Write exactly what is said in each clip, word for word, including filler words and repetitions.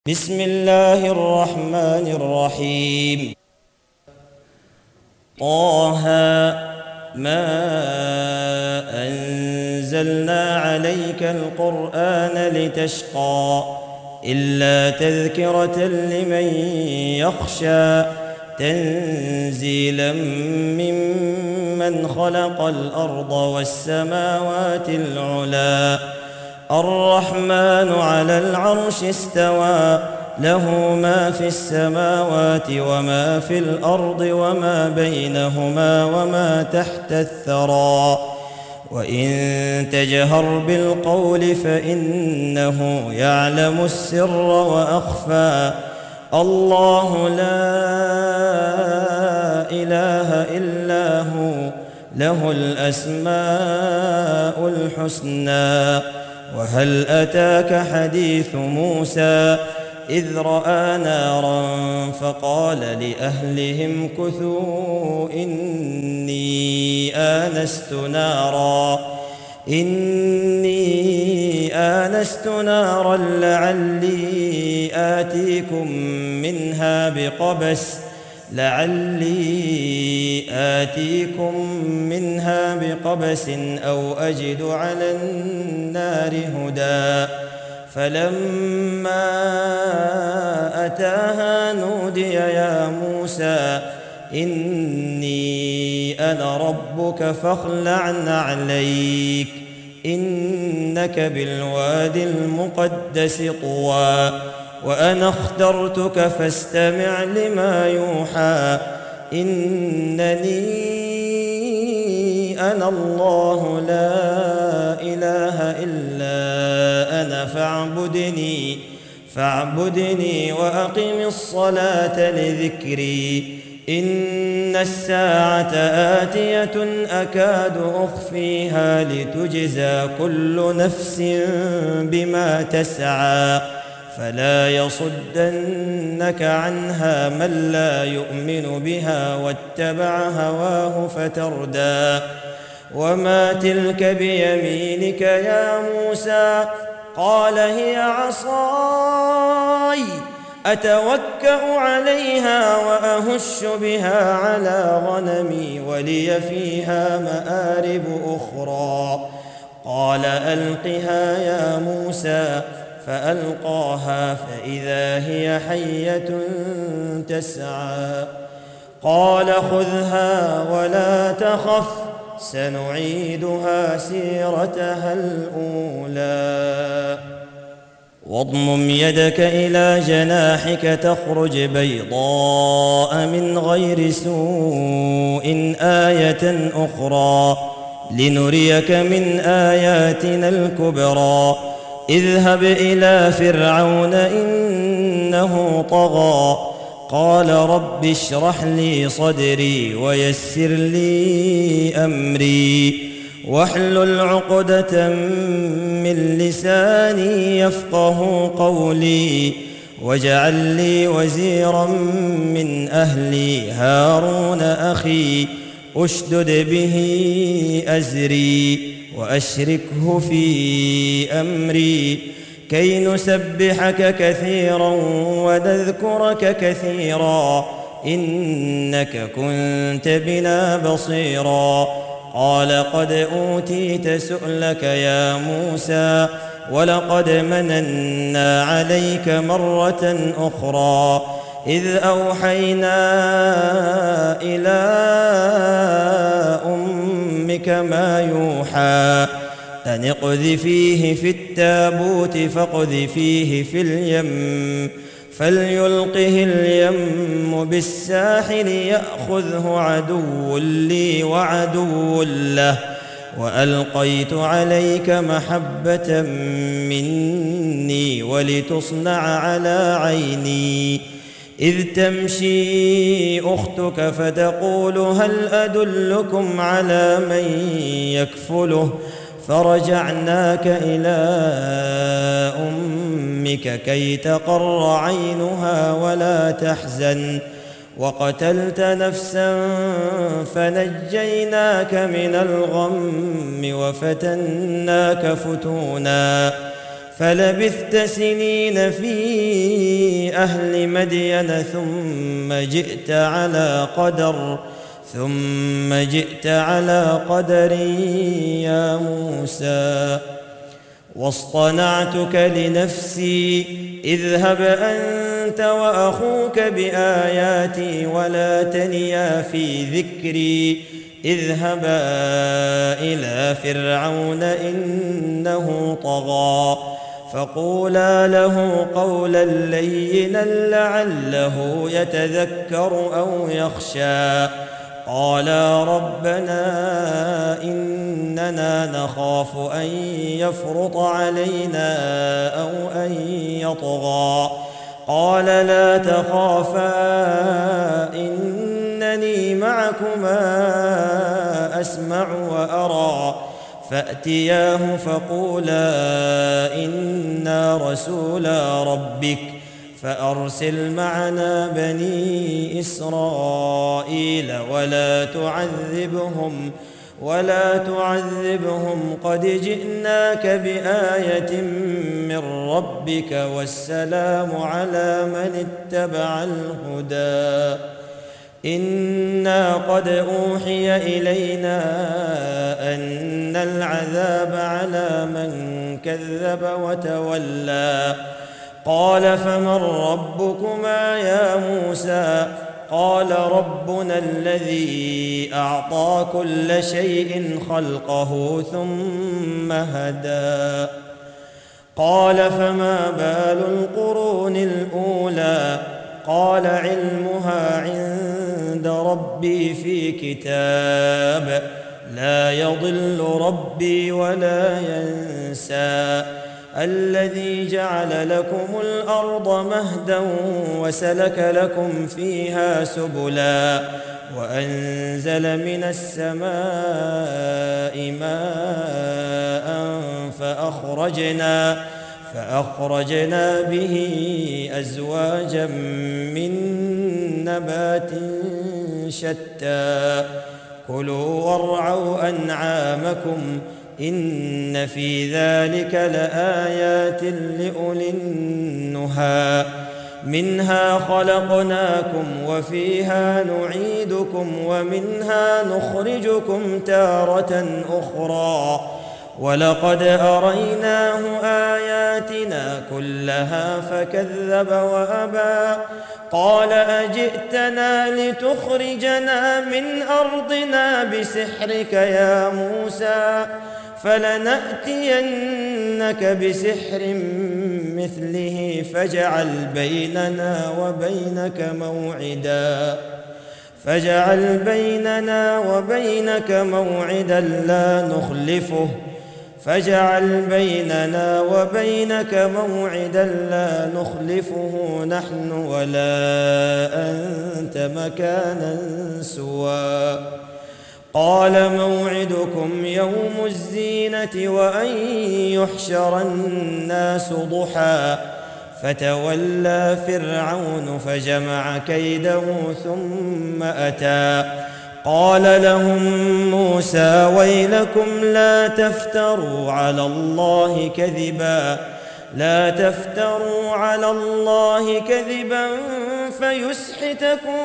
بسم الله الرحمن الرحيم. طه ما أنزلنا عليك القرآن لتشقى إلا تذكرة لمن يخشى تنزيلا ممن خلق الأرض والسماوات العلى الرحمن على العرش استوى له ما في السماوات وما في الأرض وما بينهما وما تحت الثرى وإن تجهر بالقول فإنه يعلم السر وأخفى الله لا إله إلا هو له الأسماء الحسنى. وهل أتاك حديث موسى إذ رأى نارا فقال لأهلهم كثوا إني آنست نارا إني آنست نارا لعلي آتيكم منها بقبس لعلي آتيكم منها بقبس أو أجد على النار هدى فلما أتاها نودي يا موسى إني أنا ربك فاخلع نعليك إنك بالوادي المقدس طوى وأنا اخترتك فاستمع لما يوحى إنني أنا الله لا إله إلا أنا فاعبدني فاعبدني وأقم الصلاة لذكري إن الساعة آتية أكاد أخفيها لتجزى كل نفس بما تسعى فلا يصدنك عنها من لا يؤمن بها واتبع هواه فتردى وما تلك بيمينك يا موسى قال هي عصاي أتوكأ عليها وأهش بها على غنمي ولي فيها مآرب أخرى قال ألقها يا موسى فألقاها فإذا هي حية تسعى قال خذها ولا تخف سنعيدها سيرتها الأولى واضمم يدك إلى جناحك تخرج بيضاء من غير سوء آية أخرى لنريك من آياتنا الكبرى اذهب إلى فرعون إنه طغى قال رب اشرح لي صدري ويسر لي أمري واحلل عقدة من لساني يفقه قولي واجعل لي وزيرا من أهلي هارون أخي أشدد به أزري وأشركه في أمري كي نسبحك كثيرا ونذكرك كثيرا إنك كنت بنا بصيرا قال قد أوتيت سؤلك يا موسى ولقد مننا عليك مرة أخرى إذ أوحينا إلى أمك ما يوحى أن اقذفيه في التابوت فاقذفيه في اليم فليلقه اليم بالساحل يأخذه عدو لي وعدو له وألقيت عليك محبة مني ولتصنع على عيني إذ تمشي أختك فتقول هل أدلكم على من يكفله فرجعناك إلى أمك كي تقر عينها ولا تحزن وقتلت نفسا فنجيناك من الغم وفتناك فتونا فلبثت سنين في أهل مدين ثم جئت على قدر ثم جئت على قدر يا موسى واصطنعتك لنفسي اذهب أنت وأخوك بآياتي ولا تنيا في ذكري اذهبا إلى فرعون إنه طغى فقولا له قولا لينا لعله يتذكر أو يخشى قالا ربنا إننا نخاف أن يفرط علينا أو أن يطغى قال لا تخافا إنني معكما أسمع وأرى فأتياه فقولا إنا رسولا ربك فأرسل معنا بني إسرائيل ولا تعذبهم ولا تعذبهم قد جئناك بآية من ربك والسلام على من اتبع الهدى إنا قد أوحي إلينا أن العذاب على من كذب وتولى قال فمن ربكما يا موسى قال ربنا الذي أعطى كل شيء خلقه ثم هدى قال فما بال القرون الأولى قال علمها عند ربي في كتاب لا يضل ربي ولا ينسى الذي جعل لكم الأرض مهدا وسلك لكم فيها سبلا وأنزل من السماء ماء فأخرجنا فأخرجنا به أزواجا من نبات شتى كلوا وارعوا أنعامكم إن في ذلك لآيات لأولي النهى منها خلقناكم وفيها نعيدكم ومنها نخرجكم تارة أخرى ولقد أريناه آياتنا كلها فكذب وأبى قال أجئتنا لتخرجنا من أرضنا بسحرك يا موسى فلنأتينك بسحر مثله فاجعل بيننا وبينك موعدا فاجعل بيننا وبينك موعدا لا نخلفه فاجعل بيننا وبينك موعدا لا نخلفه نحن ولا أنت مكانا سوى قال موعدكم يوم الزينة وأن يحشر الناس ضحى فتولى فرعون فجمع كيده ثم أتى قال لهم موسى ويلكم لا تفتروا على الله كذبا لا تفتروا على الله كذبا فيسحتكم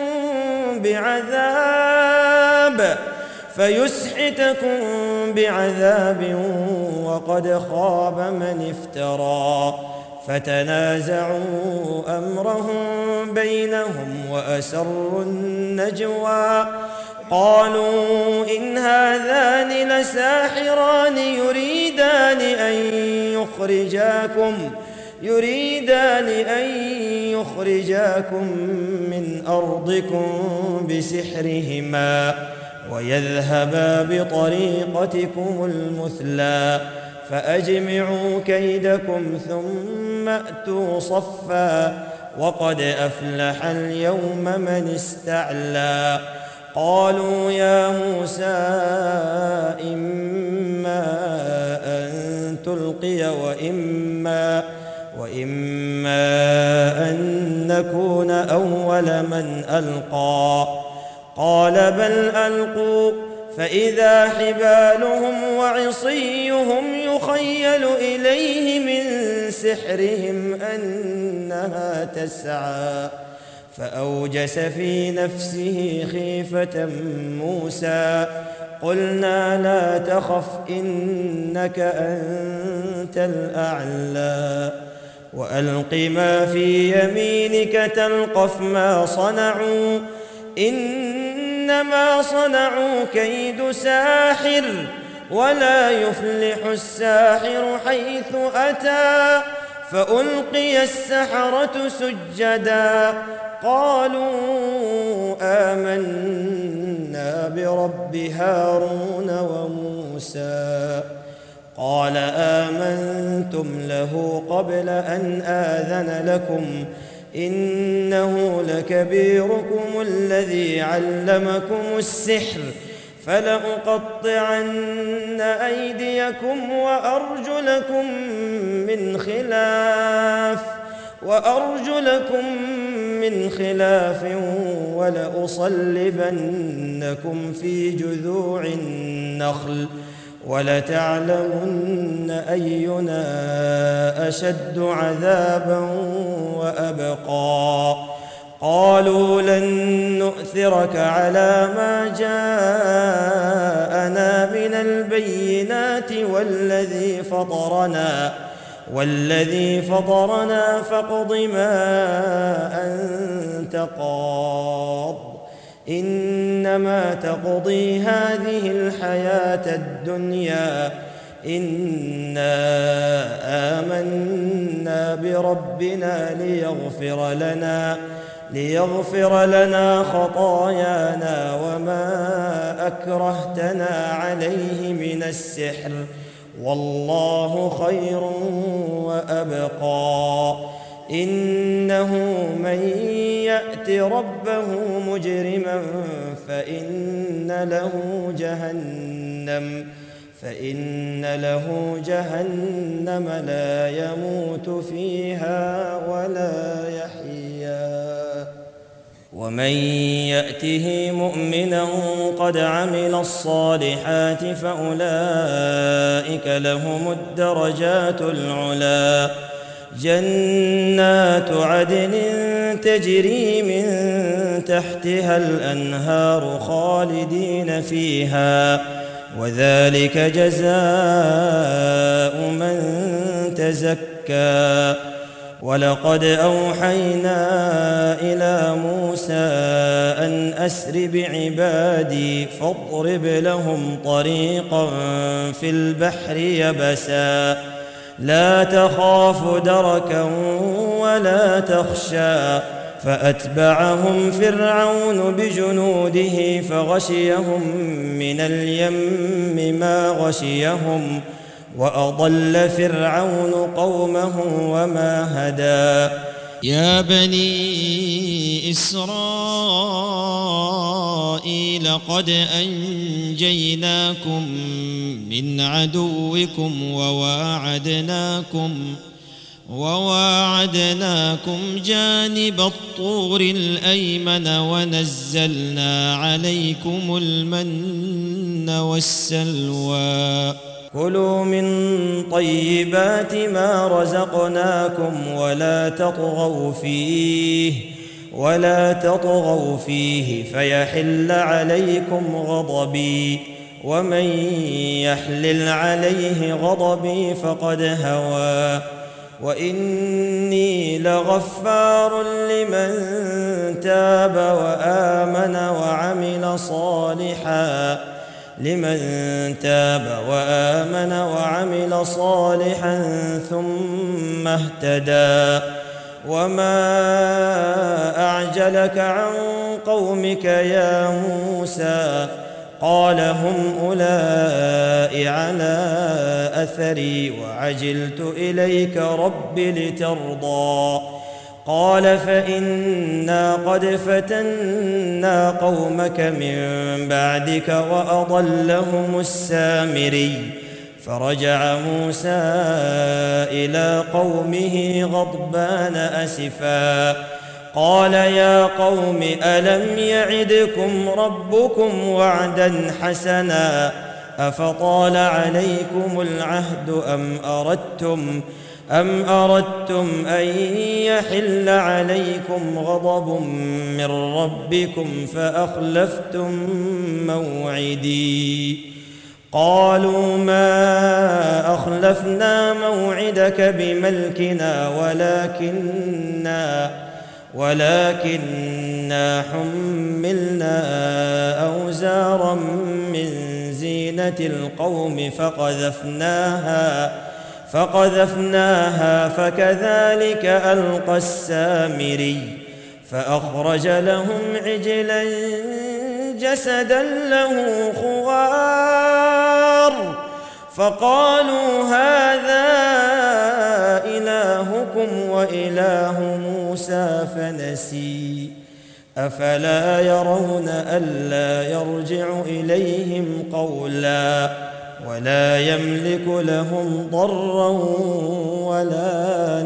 بعذاب فيسحتكم بعذاب وقد خاب من افترى فتنازعوا أمرهم بينهم وأسروا النجوى قالوا إن هذان لساحران يريدان أن يخرجاكم يريدان أن يخرجاكم من أرضكم بسحرهما ويذهبا بطريقتكم المثلى فأجمعوا كيدكم ثم أتوا صفا وقد أفلح اليوم من استعلى قالوا يا موسى إما أن تلقي وإما وإما أن نكون أول من ألقى قال بل ألقوا فإذا حبالهم وعصيهم يخيل إليه من سحرهم أنها تسعى فأوجس في نفسه خيفة موسى قلنا لا تخف إنك أنت الأعلى وألق ما في يمينك تلقف ما صنعوا إنما صنعوا كيد ساحر ولا يفلح الساحر حيث أتى فألقي السحرة سجدا قالوا آمنا برب هارون وموسى قال آمنتم له قبل أن آذن لكم إنه لكبيركم الذي علمكم السحر فلأقطعن أيديكم وأرجلكم من خلاف وأرجلكم من خلاف ولأصلبنكم في جذوع النخل ولتعلمن أينا أشد عذابا وأبقى قالوا لن نؤثرك على ما جاءنا من البينات والذي فطرنا والذي فطرنا فاقض ما أنت قاض إنما تقضي هذه الحياة الدنيا إنا آمنا بربنا ليغفر لنا ليغفر لنا خطايانا وما أكرهتنا عليه من السحر والله خير وأبقى إنه من يأت ربه مجرما فإن له جهنم فإن له جهنم لا يموت فيها ولا يحيا ومن يأته مؤمنا قد عمل الصالحات فأولئك لهم الدرجات العلى جنات عدن تجري من تحتها الأنهار خالدين فيها وذلك جزاء من تزكى ولقد أوحينا إلى موسى أن أسر بعبادي فاضرب لهم طريقا في البحر يبسا لا تخاف دركا ولا تخشى فأتبعهم فرعون بجنوده فغشيهم من اليم ما غشيهم وأضل فرعون قومه وما هدى يا بني إسرائيل قد أنجيناكم من عدوكم وواعدناكم وواعدناكم جانب الطور الأيمن ونزلنا عليكم المن والسلوى كلوا من طيبات ما رزقناكم ولا تطغوا فيه ولا تطغوا فيه فيحل عليكم غضبي ومن يحلل عليه غضبي فقد هوى وإني لغفار لمن تاب وآمن وعمل صالحا لمن تاب وآمن وعمل صالحا ثم اهتدى وما أعجلك عن قومك يا موسى قال هم أولئك على أثري وعجلت إليك رب لترضى قال فإنا قد فتنا قومك من بعدك وأضلهم السامري فرجع موسى إلى قومه غضبان أسفا قال يا قوم ألم يعدكم ربكم وعدا حسنا أفطال عليكم العهد أم أردتم أم أردتم أن يحل عليكم غضب من ربكم فأخلفتم موعدي قالوا ما أخلفنا موعدك بملكنا ولكننا ولكننا حملنا أوزارا من زينة القوم فقذفناها فقذفناها فكذلك ألقى السامري فأخرج لهم عجلا جسدا له خوار فقالوا هذا إلهكم وإله موسى فنسي أفلا يرون ألا يرجع إليهم قولا ولا يملك لهم ضرا ولا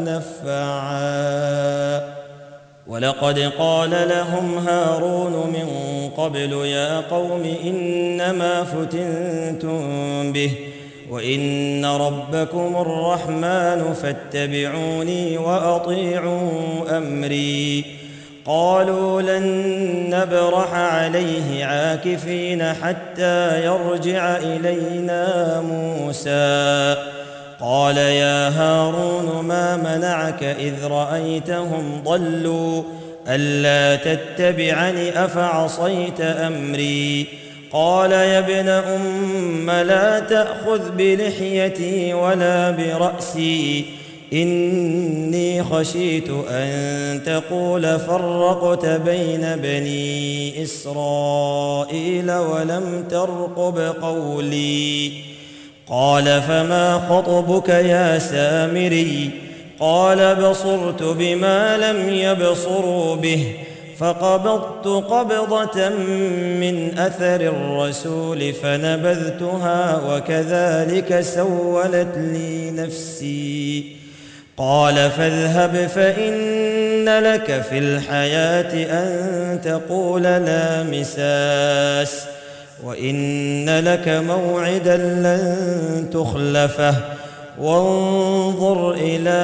نفعا ولقد قال لهم هارون من قبل يا قوم إنما فتنتم به وإن ربكم الرحمن فاتبعوني وأطيعوا أمري قالوا لن نبرح عليه عاكفين حتى يرجع إلينا موسى قال يا هارون ما منعك إذ رأيتهم ضلوا ألا تتبعني أفعصيت أمري قال يا ابن أم لا تأخذ بلحيتي ولا برأسي إني خشيت أن تقول فرقت بين بني إسرائيل ولم ترقب قولي قال فما خطبك يا سامري قال بصرت بما لم يبصروا به فقبضت قبضة من أثر الرسول فنبذتها وكذلك سولت لي نفسي قال فاذهب فإن لك في الحياة أن تقول لا مساس وإن لك موعدا لن تخلفه وانظر إلى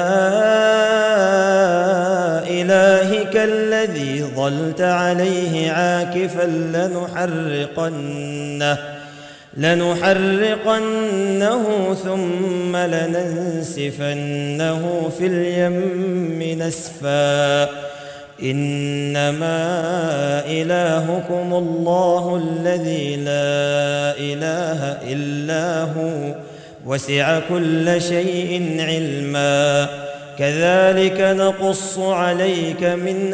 إلهك الذي ظلت عليه عاكفا لنحرقنه لنحرقنه ثم لننسفنه في اليم نسفا إنما إلهكم الله الذي لا إله إلا هو وسع كل شيء علما كذلك نقص عليك من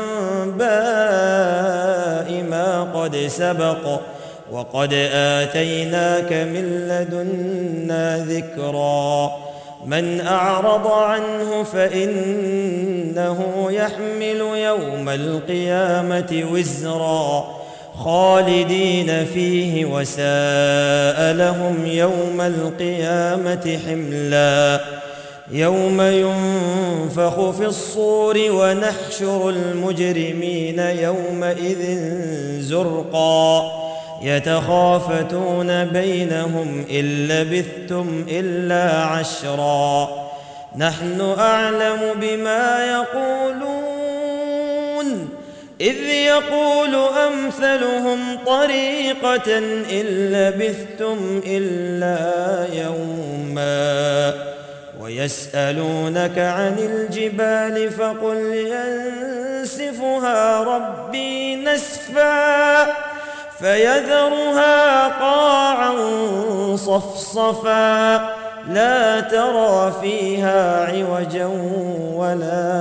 أنباء ما قد سبق وقد آتيناك من لدنا ذكرا من أعرض عنه فإنه يحمل يوم القيامة وزرا خالدين فيه وساء لهم يوم القيامة حملا يوم ينفخ في الصور ونحشر المجرمين يومئذ زرقا يتخافتون بينهم إن لبثتم إلا عشرا نحن أعلم بما يقولون إذ يقول أمثلهم طريقة إن لبثتم إلا يوما ويسألونك عن الجبال فقل ينسفها ربي نسفا فيذرها قاعا صفصفا لا ترى فيها عوجا ولا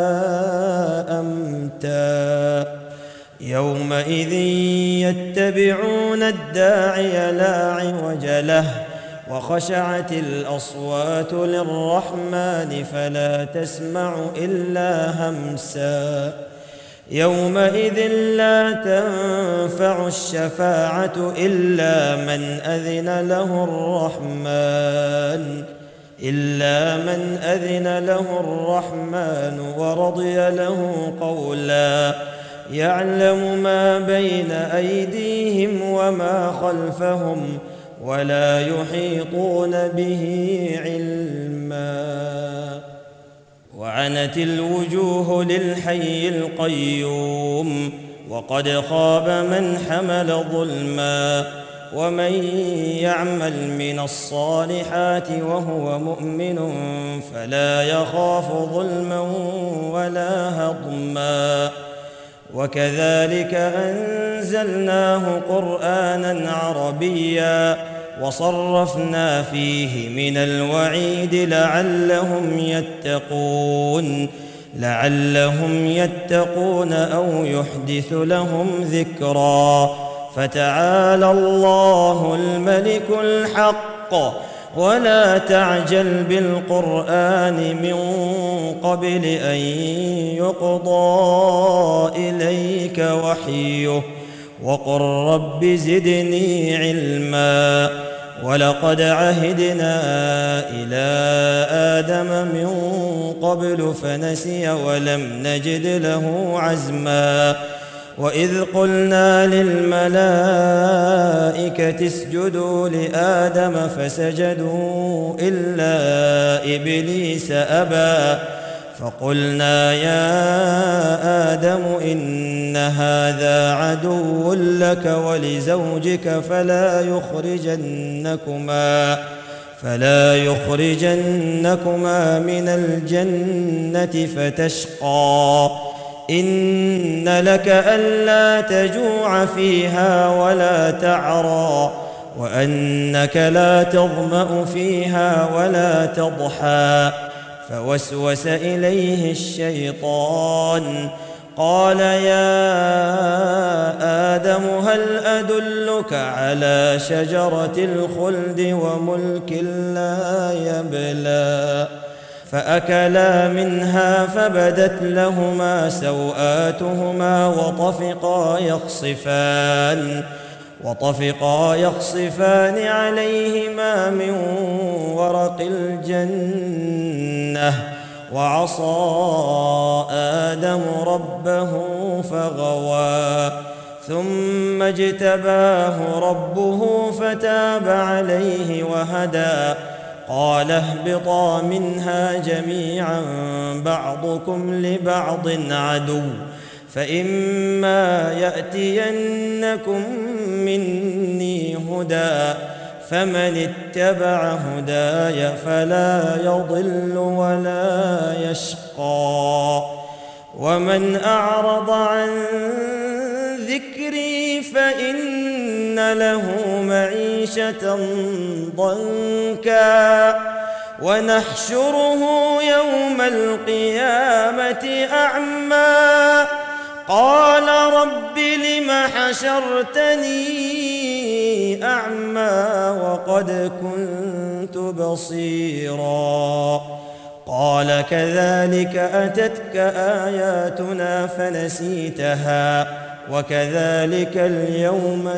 أمتا يومئذ يتبعون الداعي لا عوج له وخشعت الأصوات للرحمن فلا تسمع إلا همسا يومئذ لا تنفع الشفاعة إلا من أذن له الرحمن إلا من أذن له الرحمن ورضي له قولا يعلم ما بين أيديهم وما خلفهم ولا يحيطون به علما وعنت الوجوه للحي القيوم وقد خاب من حمل ظلما ومن يعمل من الصالحات وهو مؤمن فلا يخاف ظلما ولا هضما وكذلك أنزلناه قرآنا عربيا وصرفنا فيه من الوعيد لعلهم يتقون لعلهم يتقون أو يحدث لهم ذكرا فتعالى الله الملك الحق ولا تعجل بالقرآن من قبل أن يقضى إليك وحيه وقل رب زدني علما ولقد عهدنا إلى آدم من قبل فنسي ولم نجد له عزما وإذ قلنا للملائكة اسجدوا لآدم فسجدوا إلا إبليس أبى فقلنا يا آدم إن هذا عدو لك ولزوجك فلا يخرجنكما فلا يخرجنكما من الجنة فتشقى إن لك ألا تجوع فيها ولا تعرى وأنك لا تظمأ فيها ولا تضحى فوسوس إليه الشيطان قال يا آدم هل أدلك على شجرة الخلد وملك لا يبلى فأكلا منها فبدت لهما سوآتهما وطفقا يخصفان وطفقا يخصفان عليهما من ورق الجنة وعصى آدم ربه فغوى ثم اجتباه ربه فتاب عليه وهدى قال اهبطا منها جميعا بعضكم لبعض عدو فإما يأتينكم مني هدى فمن اتبع هداي فلا يضل ولا يشقى ومن أعرض عن ذكري فإن له معيشة ضنكا ونحشره يوم القيامة أعمى قال رب لم حشرتني أعمى وقد كنت بصيرا قال كذلك أتتك آياتنا فنسيتها وكذلك اليوم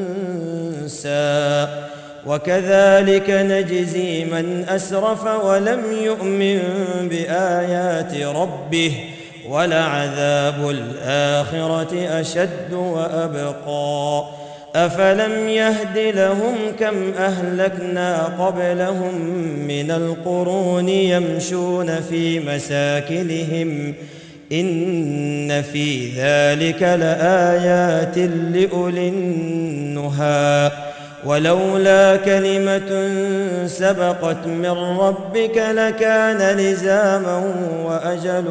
تنسى وكذلك نجزي من أسرف ولم يؤمن بآيات ربه ولعذاب الآخرة أشد وأبقى أفلم يهد لهم كم أهلكنا قبلهم من القرون يمشون في مساكنهم إن في ذلك لآيات لأولي النهى ولولا كلمة سبقت من ربك لكان لزاما وأجل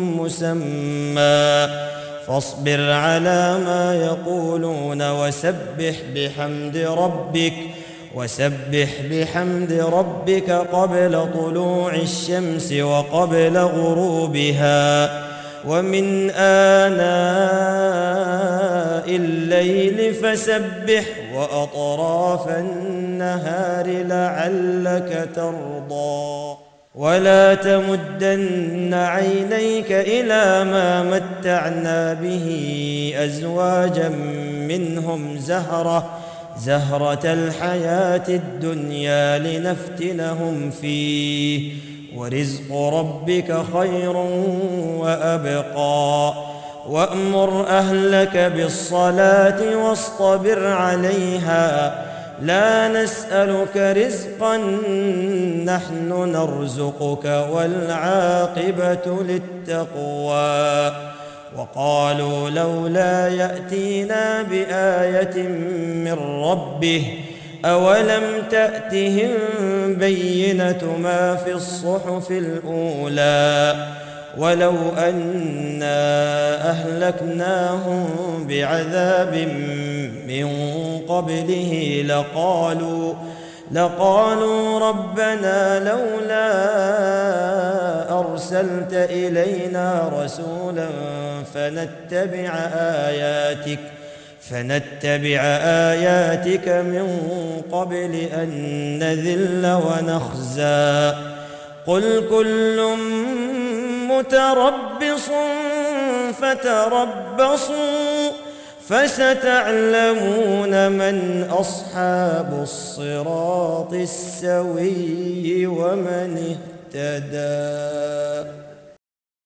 مسمى فاصبر على ما يقولون وسبح بحمد ربك وسبح بحمد ربك قبل طلوع الشمس وقبل غروبها ومن آناء الليل فسبح وأطراف النهار لعلك ترضى ولا تمدن عينيك إلى ما متعنا به أزواجا منهم زهرة زهرة الحياة الدنيا لنفتنهم فيه ورزق ربك خير وأبقى وأمر أهلك بالصلاة واصطبر عليها لا نسألك رزقا نحن نرزقك والعاقبة للتقوى. وقالوا لولا يأتينا بآية من ربه أولم تأتهم بينة ما في الصحف الأولى ولو أنا أهلكناهم بعذاب من قبله لقالوا لقالوا ربنا لولا أرسلت إلينا رسولا فنتبع آياتك فنتبع آياتك من قبل أن نذل ونخزى. قل كل متربص فتربصوا فستعلمون من أصحاب الصراط السوي ومن اهتدى.